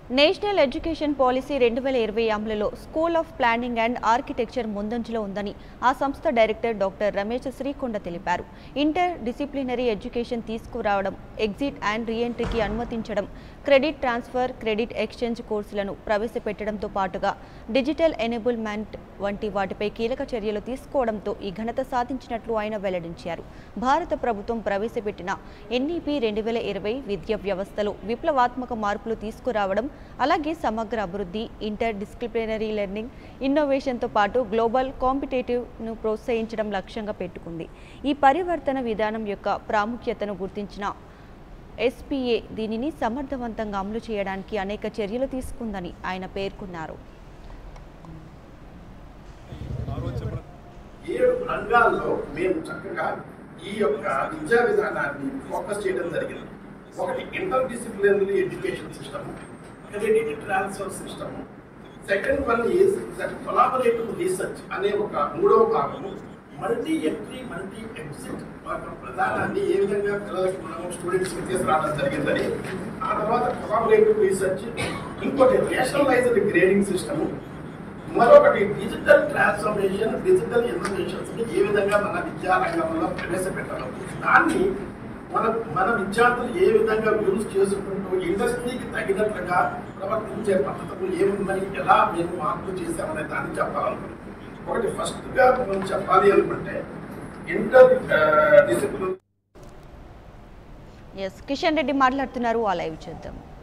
National education policy 2020 అమలులో school of planning and architecture ముందంజలో ఉందని ఆ సంస్థ డైరెక్టర్ డాక్టర్ రమేష్ శ్రీకొండ తెలిపారు. ఇంటర్ డిసిప్లినరీ ఎడ్యుకేషన్ తీసుకురావడం, ఎగ్జిట్ అండ్ రీఎంట్రీకి అనుమతించడం, క్రెడిట్ ట్రాన్స్ఫర్, క్రెడిట్ ఎక్స్చేంజ్ కోర్సులను ప్రవేశపెట్టడంతో పాటుగా డిజిటల్ ఎనేబుల్మెంట్ వంటి వాటిపై కీలక చర్యలు తీసుకోవడంతో ఈ ఘనత సాధించినట్లు ఆయన వెల్లడించారు. భారత ప్రభుత్వం ప్రవేశపెట్టిన ఎన్ఈపీ 2020 విద్యా వ్యవస్థలో విప్లవాత్మక మార్పులు తీసుకురావడం, అలాగే సమగ్ర అభివృద్ధి, ఇంటర్ డిసిప్లినరీ లెర్నింగ్, ఇన్నోవేషన్తో పాటు గ్లోబల్ కాంపిటేటివ్ను ప్రోత్సహించడం లక్ష్యంగా పెట్టుకుంది. ఈ పరివర్తన విధానం యొక్క ప్రాముఖ్యతను గుర్తించిన ఎస్పీఏ దీనిని సమర్థవంతంగా అమలు చేయడానికి అనేక చర్యలు తీసుకుందని ఆయన పేర్కొన్నారు. 7 రంగాల్లో మేము చక్కగా ఈ యొక్క విద్యా విధానాన్ని ఫోకస్ చేయడం జరిగింది. ఒకటి interdisciplinary education system, credit transfer system. Second one is that collaborative research అనే ఒక మూడవ భాగము. మల్టీ ఎంట్రీ మల్టీ ఎగ్జిట్ ప్రధానాన్ని ఏ విధంగా పిల్లలకి మనము స్టూడెంట్స్కి తీసుకురావడం జరిగిందని, ఆ తర్వాత కొలాబరేటివ్ రీసెర్చ్, ఇంకోటి నేషనలైజ్డ్ గ్రేడింగ్ సిస్టము, మరొకటి డిజిటల్ ట్రాన్స్ఫర్మేషన్, డిజిటల్ ఇన్నోవేషన్స్ ఏ విధంగా మన విద్యారంగంలో ప్రవేశపెట్టాలి, దాన్ని మన విద్యార్థులు ఏ విధంగా యూజ్ చేసుకుంటూ ఇండస్ట్రీకి తగినట్లుగా ప్రవర్తించే పద్ధతులు ఏమున్నాయి, ఎలా మేము మార్పులు చేశామనే దాన్ని చెప్పాలనుకుంటున్నాం. ఒకటి ఫస్ట్గా మనం చెప్పాలి అనుకుంటే ఇంటర్ డిసిప్లిన్. కిషన్ రెడ్డి మాట్లాడుతున్నారు, ఆ లైవ్ చూద్దాం.